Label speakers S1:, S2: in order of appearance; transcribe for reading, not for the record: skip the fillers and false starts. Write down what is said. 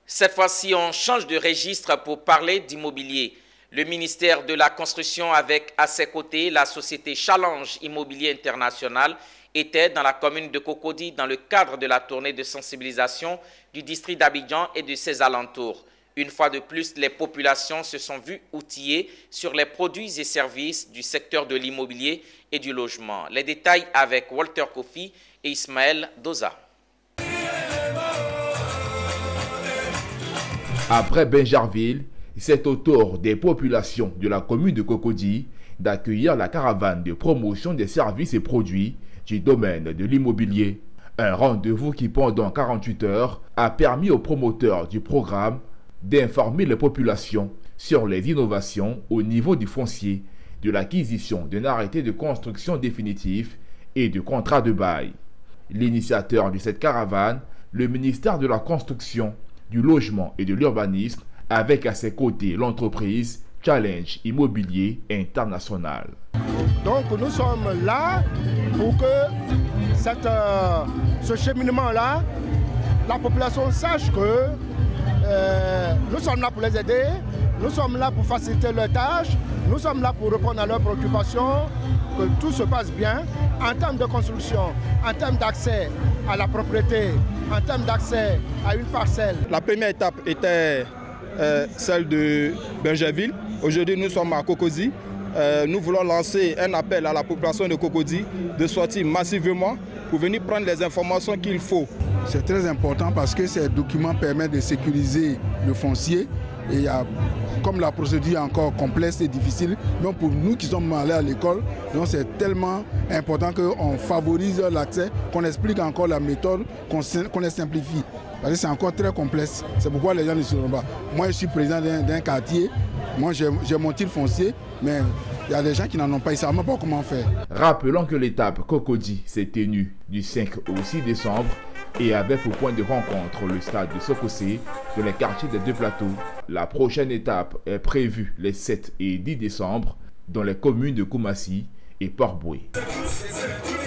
S1: Cette fois-ci, on change de registre pour parler d'immobilier. Le ministère de la Construction, avec à ses côtés la société Challenge Immobilier International, était dans la commune de Cocody dans le cadre de la tournée de sensibilisation du district d'Abidjan et de ses alentours. Une fois de plus, les populations se sont vues outillées sur les produits et services du secteur de l'immobilier et du logement. Les détails avec Walter Kofi et Ismaël Doza.
S2: Après Benjarville, c'est au tour des populations de la commune de Cocody d'accueillir la caravane de promotion des services et produits du domaine de l'immobilier. Un rendez-vous qui, pendant 48 heures, a permis aux promoteurs du programme d'informer les populations sur les innovations au niveau du foncier, de l'acquisition d'un arrêté de construction définitif et du contrat de bail. L'initiateur de cette caravane, le ministère de la Construction, du Logement et de l'Urbanisme, avec à ses côtés l'entreprise Challenge Immobilier International.
S3: Donc nous sommes là pour que ce cheminement-là, la population sache que nous sommes là pour les aider, nous sommes là pour faciliter leurs tâches, nous sommes là pour répondre à leurs préoccupations, que tout se passe bien en termes de construction, en termes d'accès à la propriété, en termes d'accès à une parcelle.
S4: La première étape était celle de Benjarville. Aujourd'hui, nous sommes à Cocody. Nous voulons lancer un appel à la population de Cocody de sortir massivement pour venir prendre les informations qu'il faut.
S5: C'est très important parce que ces documents permettent de sécuriser le foncier. Et comme la procédure est encore complexe et difficile, donc pour nous qui sommes allés à l'école, c'est tellement important qu'on favorise l'accès, qu'on explique encore la méthode, qu'on les simplifie. Parce que c'est encore très complexe. C'est pourquoi les gens ne se rendent pas. Moi, je suis président d'un quartier. Moi, j'ai mon titre foncier, mais il y a des gens qui n'en ont pas. Ils ne savent même pas comment faire.
S2: Rappelons que l'étape Cocody s'est tenue du 5 au 6 décembre et avait pour point de rencontre le stade de Sokosé dans les quartiers des deux plateaux. La prochaine étape est prévue les 7 et 10 décembre dans les communes de Koumassi et Port-Boué.